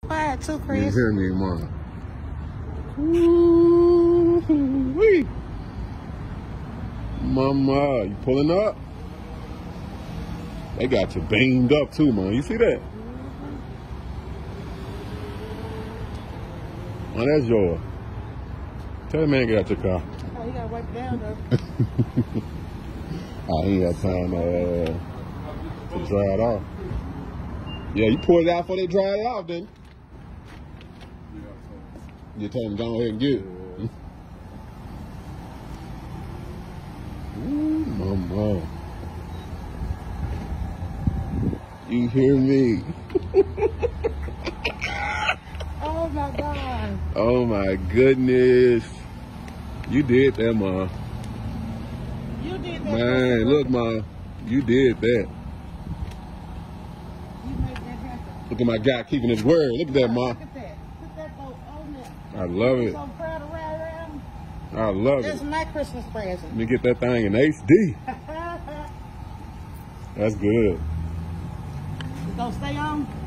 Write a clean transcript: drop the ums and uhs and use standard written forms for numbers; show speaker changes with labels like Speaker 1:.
Speaker 1: Quiet too, Chris.
Speaker 2: You hear me, Mom? Ooh-wee. Mama, you pulling up? They got you banged up too, man. You see that? Oh, that's yours. Tell the man to get out your car.
Speaker 1: Oh, you gotta wipe it down, though.
Speaker 2: I ain't got time to dry it off. Yeah, you pour it out before they dry it off, then. You tell them go ahead and get it. Ooh, mama. You hear me?
Speaker 1: Oh my God.
Speaker 2: Oh my goodness. You did that, Ma.
Speaker 1: You did that.
Speaker 2: Man, look, Ma. You did that.
Speaker 1: You made that happen.
Speaker 2: Look at my guy keeping his word. Look at that, Ma.
Speaker 1: Look at that. Put that boat on there.
Speaker 2: I love it.
Speaker 1: So proud of ride around.
Speaker 2: I love
Speaker 1: That's
Speaker 2: it.
Speaker 1: my Christmas present.
Speaker 2: Let me get that thing in HD. That's good.
Speaker 1: It's gonna stay on?